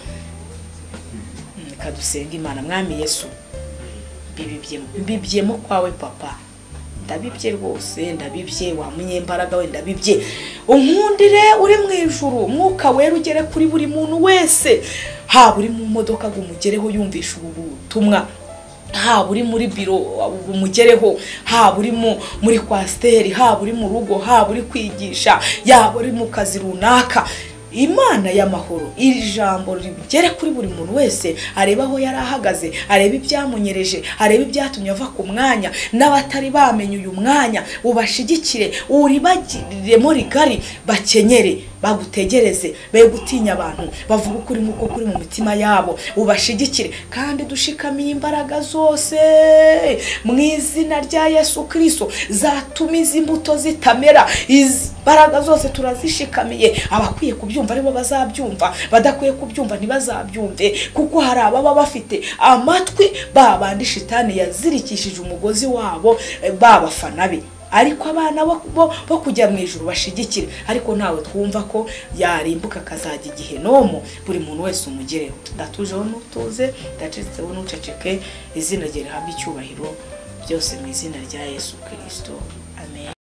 Kadusenga Imana. Mwami Yesu bibibyemo bibyemo kwawe papa, ndabibye rwose, ndabibye wa munyembaraga we, ndabibye unkundire uri mu ijuru. Mwuka wera ugere kuri buri muntu wese, ha buri mu modoka gumugereho yumvisha ubutumwa, ha buri muri biro umugereho, ha buri muri kwasteri, ha buri mu rugo, ha buri kwigisha, ya buri mu kazi runaka. Imana y'amahoro iri jambo rigere kuri buri muntu wese, areba aho yarahagaze, areba ibyamunyereje, areba ibyatumye ava ku mwanya, n'abatari bamenye uyu mwanya ubashigikire, uribagiremo rigari, bakenyere bagutegereze, be gutinya abantu, bavuga ukuri nkuko kuri mu mitima yabo, ubashigikire kandi dushikamiye imbaraga zose mu izina rya Yesu Kristo zatumiza imbuto zitamera. Izi baraga zose turazishikamiye. Abakwiye kubyumva aribo bazabyumva, badakwiye kubyumva ntibazabyumve, kuko hari ababa bafite amatwi babandi shitani yazirikishije umugozi wabo babafana be. Ariko abana bo bo kujya mu ijuru bashigikire, ariko nawe twumva ko yarimbuka kazajya igihe nomo buri muntu wese umugereho. Ndatujeho nutuze, ndacitseho nuceceke, izina rye rihabwe icyubahiro byose mu izina rya Yesu Kristo. Amen.